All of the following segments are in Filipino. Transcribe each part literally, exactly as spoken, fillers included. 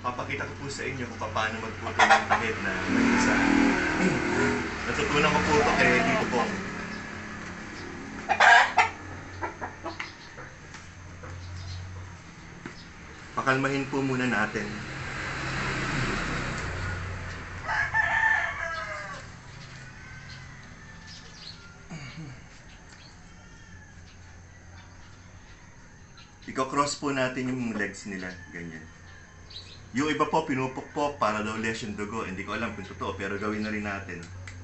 papakita ko po sa inyo kung paano magputol ng tahid na mag-isa. Natutunan ko po ito kay Tito Bong. Pakalmahin po muna natin. Iko-cross po natin yung legs nila, ganyan. Yung iba po, pinupukpok para daw less yung dugo. Hindi ko alam kung totoo, pero gawin na rin natin.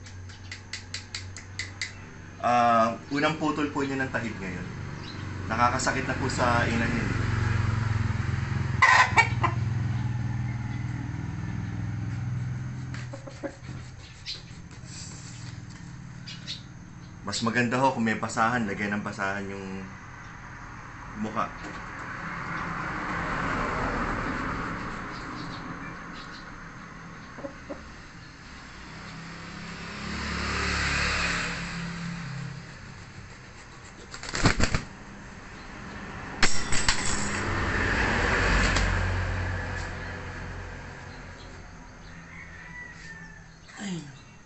Uh, unang putol po niya ng tahid ngayon. Nakakasakit na po sa inan yun. Mas maganda ho kung may basahan, lagyan ng basahan yung mukha. Ay.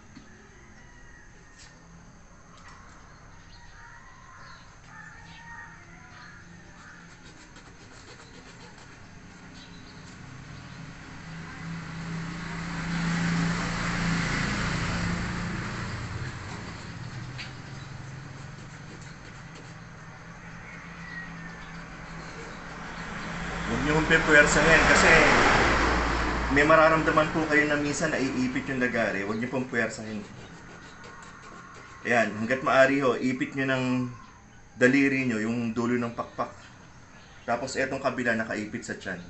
Huwag niyo mong pipwersahin kasi may mararamdaman po kayo na minsan naiipit yung lagari. Huwag niyo pong pwersahin. Ayan, hanggat maaari ho, ipit niyo ng daliri niyo yung dulo ng pakpak. Tapos etong kabila nakaipit sa tiyan.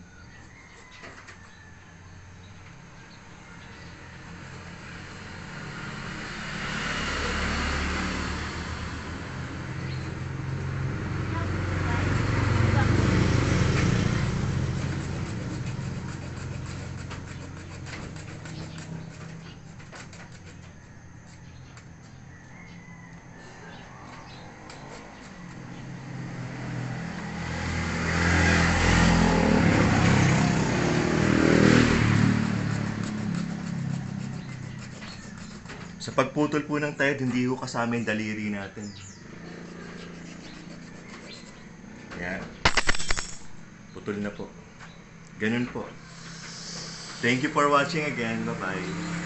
Sa pagputol po ng tahid, hindi ko kasama yung daliri natin. Yan. Putol na po. Ganun po. Thank you for watching again. Bye-bye.